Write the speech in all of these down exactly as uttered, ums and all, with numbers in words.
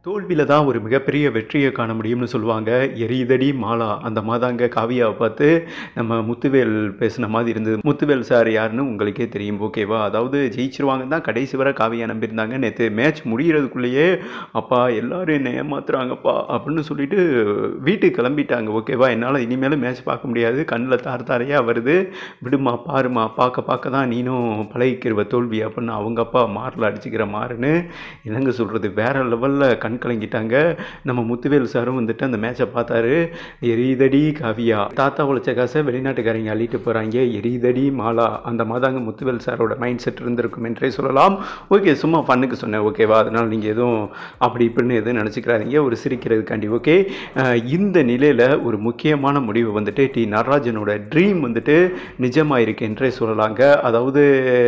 தோல்வியில தான் ஒரு மிகப்பெரிய வெற்றியை காண முடியும்னு சொல்லுவாங்க. எரியுதடி மாலா அந்த மாதாங்க காவியாவை பார்த்து நம்ம முத்துவேல் பேசின மாதிரி இருந்தது. முத்துவேல் சார் யாருன்னு உங்களுக்கே தெரியும் ஓகேவா. அதாவது ஜெயிச்சிருவாங்கன்னு தான் கடைசி வரை காவியா நம்பியிருந்தாங்க. நேற்று மேட்ச் முடிகிறதுக்குள்ளேயே அப்பா எல்லாரும் என்னை ஏமாத்துறாங்கப்பா அப்படின்னு சொல்லிட்டு வீட்டுக்கு கிளம்பிட்டாங்க ஓகேவா. என்னால் இனிமேலும் மேட்ச் பார்க்க முடியாது, கண்ணில் தார் தாரையாக வருது, விடுமா பாருமா பார்க்க பார்க்க தான் நீனும் பழகிக்கிற தோல்வி அப்படின்னு அவங்க அப்பா மாரில் அடிச்சுக்கிற மாறுன்னு என்னங்க சொல்கிறது, வேற லெவலில் கண் கலங்கிட்டாங்க. நம்ம முத்துவேல் சாரும் வந்துட்டு அந்த மேட்சை பார்த்தாரு. எரியுதடி காவியா, தாத்தா உழைச்ச காசை வெளிநாட்டுக்காரங்க அள்ளிட்டு போகிறாங்க, எரியுதடி மாலா அந்த மாதாங்க முத்துவேல் சாரோட மைண்ட் செட் இருந்திருக்கும் என்றே சொல்லலாம். ஓகே, சும்மா ஃபன்னுக்கு சொன்னேன் ஓகேவா, அதனால் நீங்கள் எதுவும் அப்படி இப்படின்னு எதுவும் நினச்சிக்கிறாதீங்க, ஒரு சிரிக்கிறதுக்காண்டி ஓகே. இந்த நிலையில் ஒரு முக்கியமான முடிவு வந்துட்டு டி நடராஜனோட ட்ரீம் வந்துட்டு நிஜமாயிருக்கு என்றே சொல்லலாங்க. அதாவது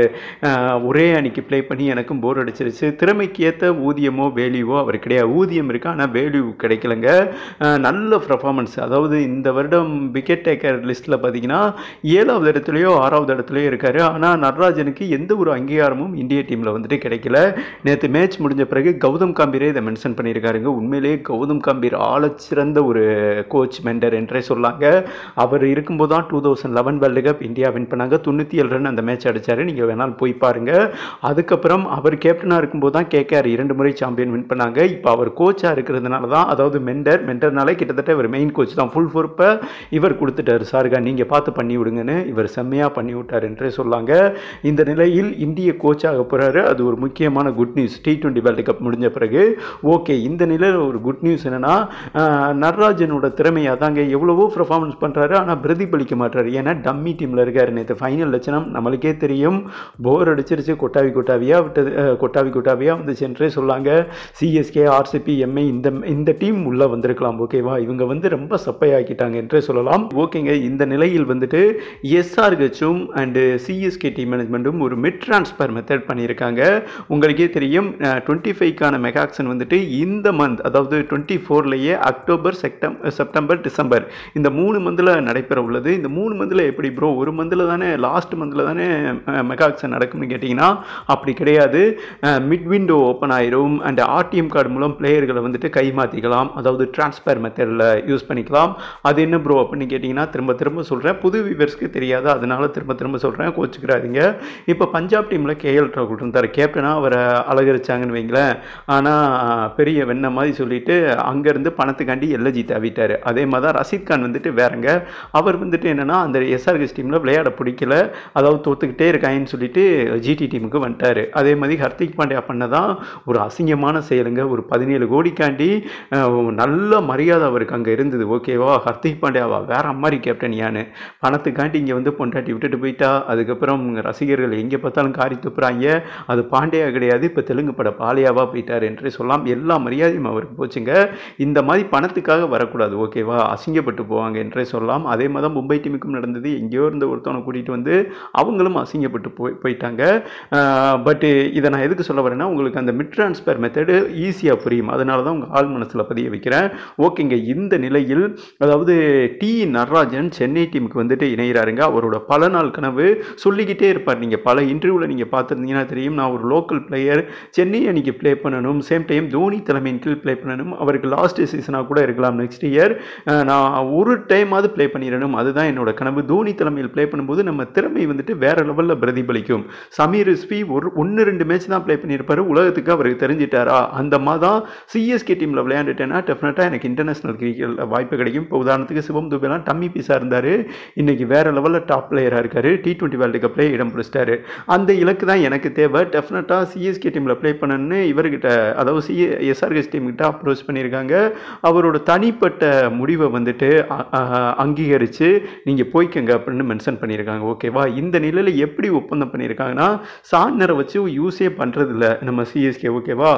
ஒரே அன்னைக்கு ப்ளே பண்ணி எனக்கும் போர் அடிச்சிருச்சு, திறமைக்கு ஏற்ற ஊதியமோ வேல்யூவோ அவர் கிடையாது. ஊதியம் இருக்கு ஆனால் வேல்யூ கிடைக்கலங்க. நல்ல பர்ஃபார்மன்ஸ், அதாவது இந்த வருடம் விக்கெட் டேக்கர் லிஸ்ட்டில் பார்த்தீங்கன்னா ஏழாவது இடத்துலையோ ஆறாவது இடத்துலையோ இருக்கார். ஆனால் நடராஜனுக்கு எந்த ஒரு அங்கீகாரமும் இந்திய டீமில் வந்துட்டு கிடைக்கல. நேற்று மேட்ச் முடிஞ்ச பிறகு கௌதம் காம்பீரே இதை மென்ஷன் பண்ணியிருக்காருங்க. உண்மையிலேயே கௌதம் காம்பீர் ஆழச்சிறந்த ஒரு கோச் மெண்டர் என்றே சொல்லாங்க. அவர் இருக்கும்போது தான் two thousand eleven world cup India win பண்ணாங்க. தொண்ணூற்றி ஏழு ரன் அந்த மேட்ச் அடித்தார், நீங்கள் வேணாலும் போய் பாருங்க. அதுக்கப்புறம் அவர் கேப்டனாக இருக்கும்போது தான் கேகேஆர் இரண்டு முறை சாம்பியன் வின் பண்ணாங்க. இப்போ அவர் கோச்சாக இருக்கிறதுனால தான், அதாவது மெண்டர் மெண்டர்னாலே கிட்டத்தட்ட இவர் மெயின் கோச் தான், ஃபுல் பொறுப்பை இவர் கொடுத்துட்டார். சாருகா நீங்கள் பார்த்து பண்ணி விடுங்கன்னு இவர் செம்மையாக பண்ணி விட்டார் என்றே சொல்லாங்க. இந்த நிலையில் இந்திய கோச்சாக போகிறாரு, அது ஒரு முக்கியமான good news. T twenty world cup முடிஞ்ச பிறகு ஓகே. இந்த நிலையில் ஒரு குட் நியூஸ் என்னன்னா, நடராஜனோட திறமையை அதாங்க எவ்வளவோ பர்ஃபார்மன்ஸ் பண்ணுறாரு ஆனால் பிரதிபலிக்க மாட்டார். ஏன்னா டம்மி டீமில் இருக்கார். நேற்று ஃபைனல் லட்சணம் நம்மளுக்கே தெரியும், போர் அடிச்சிருச்சு, கொட்டாவி கொட்டாவியாக விட்டது, கொட்டாவி கொட்டாவியாக வந்துச்சு என்றே சொல்லாங்க. சிஎஸ்கே ஆர்சிபி எம்ஐ இந்த இந்த டீம் உள்ளே வந்திருக்கலாம் ஓகேவா. இவங்க வந்து ரொம்ப சப்பையாக்கிட்டாங்க என்றே சொல்லலாம் ஓகேங்க. இந்த நிலையில் வந்துட்டு எஸ்ஆர்ஹெச்சும் அண்டு சிஎஸ்கே டீம் மேனேஜ்மெண்ட்டும் ஒரு மிட் ட்ரான்ஸ்ஃபர் மெத்தட் பண்ணியிருக்காங்க. உங்களுக்கே தெரியும், டுவெண்ட்டி ஃபைவ்க்கான மெகாக்சன் வந்துட்டு இந்த மந்த், அதாவது டுவெண்ட்டி ஃபோர்லேயே அக்டோபர் செப்டம்பர் செப்டம்பர் டிசம்பர் இந்த மூணு மந்தில் நடைபெற உள்ளது. இந்த மூணு மந்தில் எப்படி ப்ரோ, ஒரு மந்தில் தானே லாஸ்ட் மந்தில் தானே மெகாக்சன் நடக்கும்னு கேட்டிங்கன்னா அப்படி கிடையாது. மிட் விண்டோ ஓப்பன் ஆயிரும் அண்ட் ஆர்டிஎம் கார்டு மூலம் பிளேயர்களை வந்துட்டு கை மாற்றிக்கலாம், அதாவது டிரான்ஸ்ஃபர் மெத்தடில் யூஸ் பண்ணிக்கலாம். அது என்ன ப்ரோ அப்படின்னு கேட்டிங்கன்னா திரும்ப திரும்ப சொல்கிறேன், புது வியூவர்ஸ்க்கு தெரியாது, அதனால திரும்ப திரும்ப சொல்கிறேன், கோச்சுக்கிறாதீங்க. இப்போ பஞ்சாப் டீமில் கேஎல் ராகுல் இருந்தார், கேப்டனாக அவரை அழகரிச்சாங்கன்னு வைங்களேன். ஆனால் பெரிய வெண்ண மாதிரி சொல்லிட்டு அங்கேருந்து பணத்துக்காண்டி எல்எஜி தவிட்டார். அதே மாதிரி தான் ரஷீத் கான் வந்துட்டு வேறங்க, அவர் வந்துட்டு என்னென்னா அந்த எஸ்ஆர்ஹெச் டீமில் விளையாட பிடிக்கல, அதாவது தோத்துக்கிட்டே இருக்காங்கன்னு சொல்லிட்டு ஜிடி டீமுக்கு வந்துட்டார். அதே மாதிரி ஹர்திக் பாண்டியா பண்ணதான் ஒரு அசிங்கமான செயலுங்க. ஒரு பதினேழு கோடிக்காண்டி நல்ல மரியாதை அவருக்கு அங்கே இருந்தது ஓகேவா. ஹர்திக் பாண்டியாவா வேற மாதிரி கேப்டன் யானு, பணத்துக்காண்டி இங்கே வந்து பொண்டாட்டி விட்டுட்டு போயிட்டா. அதுக்கப்புறம் ரசிகர்கள் எங்கே பார்த்தாலும் காரி துப்புறாங்க. அது பாண்டியா கிடையாது, இப்போ தெலுங்கு பட பாலியாவா போயிட்டார் என்று சொல்லலாம். எல்லா மரியாதையும் அவருக்கு போச்சுங்க. இந்த மாதிரி பணத்துக்காக வரக்கூடாது ஓகேவா, அசிங்கப்பட்டு போவாங்க என்றே சொல்லலாம். அதே மாதிரி மும்பை டீமுக்கும் நடந்தது. எங்கேயோ இருந்த ஒருத்தவனை கூட்டிகிட்டு வந்து அவங்களும் அசிங்கப்பட்டு போய் போயிட்டாங்க. பட் இதை நான் எதுக்கு சொல்ல வரேன்னா, உங்களுக்கு அந்த மிட் ட்ரான்ஸ்ஃபர் மெத்தடு ஈஸியாக புரியும், அதனால தான் உங்கள் ஆள் மனசில் பதிய வைக்கிறேன் ஓகேங்க. இந்த நிலையில் அதாவது டி நடராஜன் சென்னை டீமுக்கு வந்துட்டு இணைகிறாருங்க. அவரோட பல நாள் கனவு சொல்லிக்கிட்டே இருப்பார். நீங்கள் பல இன்டர்வியூவில் நீங்கள் பார்த்துருந்தீங்கன்னா தெரியும், நான் ஒரு லோக்கல் பிளேயர், சென்னை அன்னைக்கு ப்ளே பண்ணணும், சேம் டைம் தோனி தலைமையின் கீழ் ப்ளே பண்ணணும், அவருக்கு லாஸ்ட் சீசனாக கூட இருக்கலாம், நெக்ஸ்ட் இயர் நான் ஒரு டைமாவது ப்ளே பண்ணிடணும், அதுதான் என்னோட கனவு. தோனி தலைமையில் ப்ளே பண்ணும்போது நம்ம திறமை வந்துட்டு வேற லெவலில் பிரதிபலிக்கும். சமீர் ரிஸ்வி ஒரு ஒன்று ரெண்டு மேட்ச் தான் ப்ளே பண்ணியிருப்பார், உலகத்துக்கு அவருக்கு தெரிஞ்சிட்டாரா. அந்த மாதிரி தான் சிஎஸ்கே டீமில் விளையாண்டுட்டேன்னா டெஃபினட்டாக எனக்கு இன்டர்நேஷனல் கிரிக்கெட் வாய்ப்பு கிடைக்கும். இப்போ உதாரணத்துக்கு சிவம் துபேலாம் டம்மி பீஸாக இருந்தார், இன்னைக்கு வேறு லெவலில் டாப் பிளேயராக இருக்கார், டி டுவெண்ட்டி வேர்ல்டு கப்லேயே இடம் பிடிச்சிட்டாரு. அந்த இலக்கு தான் எனக்கு தேவை. டெஃபினட்டாக சிஎஸ்கே டீமில் ப்ளே பண்ணணுன்னு இவர்கிட்ட, அதாவது சி எஸ்ஆர்ஹெச் டீம்கிட்ட அப்ரோச் பண்ணியிருக்காங்க. அவரோட தனிப்பட்ட முடிவை வந்துட்டு அங்கீகரித்து நீங்கள் போய்க்கங்க அப்படின்னு மென்ஷன் பண்ணியிருக்காங்க ஓகேவா. இந்த நிலையில் எப்படி ஒப்பந்தம் பண்ணியிருக்காங்கன்னா, சார்னரை வச்சு யூஸே பண்ணுறதில்ல நம்ம சிஎஸ்கே ஓகேவா.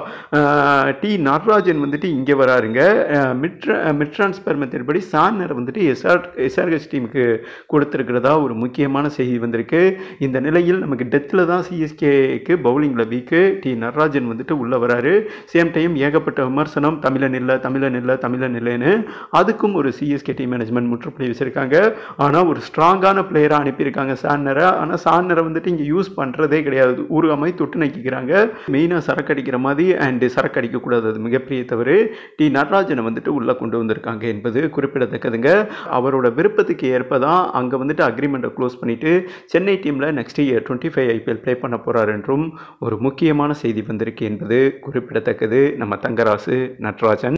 டி நடராஜன் வந்துட்டு இங்கே வராருங்க. மிட் மிட் ட்ரான்ஸ்ஃபர் மெத்தட் படி சார்னர் வந்துட்டு எஸ்ஆர் எஸ்ஆர்ஹெச் டீமுக்கு கொடுத்துருக்கிறதா ஒரு முக்கியமான செய்தி வந்திருக்கு. இந்த நிலையில் நமக்கு டெத்தில் தான் சிஎஸ்கேக்கு பவுலிங்கில் வீக்கு, டி நடராஜன் வந்துட்டு உள்ளே வராரு. சேம் டைம் ஏகப்பட்ட விமர்சனம், தமிழன் இல்லை தமிழன் இல்லை தமிழன் இல்லைன்னு, அதுக்கும் ஒரு சிஎஸ்கே டீம் மேனேஜ்மெண்ட் முற்றுப்புள்ளி வச்சிருக்காங்க. ஆனால் ஒரு ஸ்ட்ராங்கான பிளேயராக அனுப்பியிருக்காங்க சார்னரை. ஆனால் சார்னரை வந்துட்டு இங்கே யூஸ் பண்ணுறதே கிடையாது, ஊருகாமை தொட்டு நக்கிக்கிறாங்க. மெயினாக சரக்கு அடிக்கிற மாதிரி அண்ட் சரக்கு அடிக்கக்கூடாது இருக்கக்கூடாது, அது மிகப்பெரிய தவறு. டி நடராஜனை வந்துட்டு உள்ளே கொண்டு வந்திருக்காங்க என்பது குறிப்பிடத்தக்கதுங்க. அவரோட விருப்பத்துக்கு ஏற்ப தான் அங்கே வந்துட்டு அக்ரிமெண்ட்டை க்ளோஸ் பண்ணிவிட்டு சென்னை டீமில் next year twenty five IPL play பண்ண போகிறார் என்றும் ஒரு முக்கியமான செய்தி வந்திருக்கு என்பது குறிப்பிடத்தக்கது. நம்ம தங்கராசு நடராஜன்